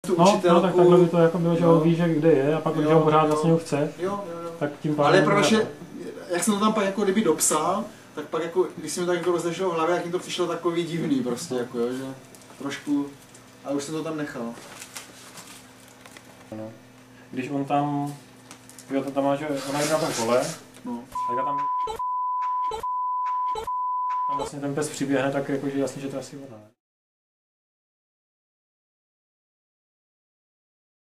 tu No, učitelku. no, tak takhle by to jako bylo, že on ví, že kde je a pak, když ho pořád vlastně ho chce, tak tím pádem... Ale pravda, že jak jsem to tam pak jako kdyby dopsal, tak pak jako, když jsem to tak jako rozešel v hlavě, jak mi to přišlo takový divný prostě, jako jo, že trošku, ale už jsem to tam nechal. No. Když on tam, jo, to tam má, že ona jde na tom kole, No. tak tam vlastně ten pes přiběhne, tak jakože jasně, že to asi ona.